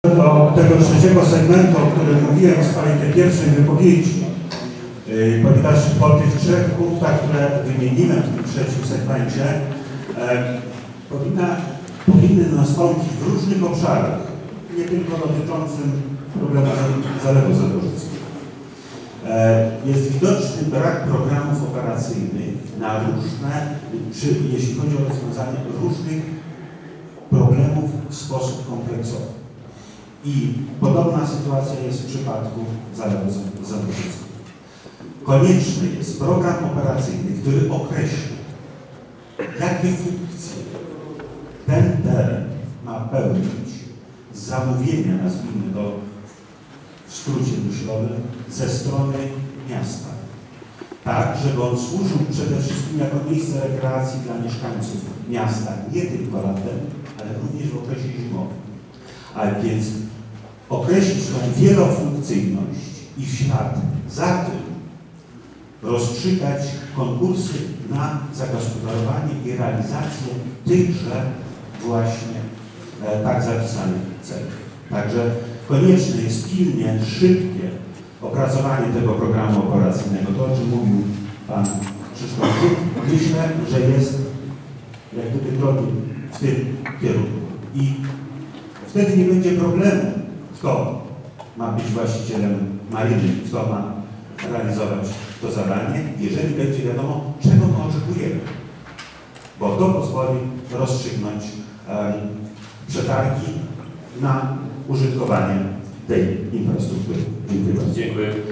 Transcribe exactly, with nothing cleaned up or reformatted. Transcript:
Do tego trzeciego segmentu, o którym mówiłem w swojej tej pierwszej wypowiedzi, yy, ponieważ po tych trzech punktach, które wymieniłem w tym trzecim segmencie, yy, powinna, powinny nastąpić w różnych obszarach, nie tylko dotyczącym problemu zalewu zaborzyckiego. Yy, jest widoczny brak programów operacyjnych na różne, czy jeśli chodzi o rozwiązanie różnych problemów w sposób kompleksowy. I podobna sytuacja jest w przypadku zalewu zaborzyckiego. Konieczny jest program operacyjny, który określi, jakie funkcje ten teren ma pełnić z zamówienia, nazwijmy to w skrócie myślowym, ze strony miasta. Tak, żeby on służył przede wszystkim jako miejsce rekreacji dla mieszkańców miasta, nie tylko latem, ale również w okresie zimowym. A więc określić tą wielofunkcyjność i w ślad za tym rozstrzygać konkursy na zagospodarowanie i realizację tychże właśnie e, tak zapisanych celów. Także konieczne jest pilnie, szybkie opracowanie tego programu operacyjnego. To, o czym mówił Pan Krzysztof, myślę, że jest jak gdyby drogi w tym kierunku. I wtedy nie będzie problemu, kto ma być właścicielem maryny, kto ma realizować to zadanie, jeżeli będzie wiadomo, czego my oczekujemy. Bo to pozwoli rozstrzygnąć um, przetargi na użytkowanie tej infrastruktury. Dziękuję bardzo. Dziękuję.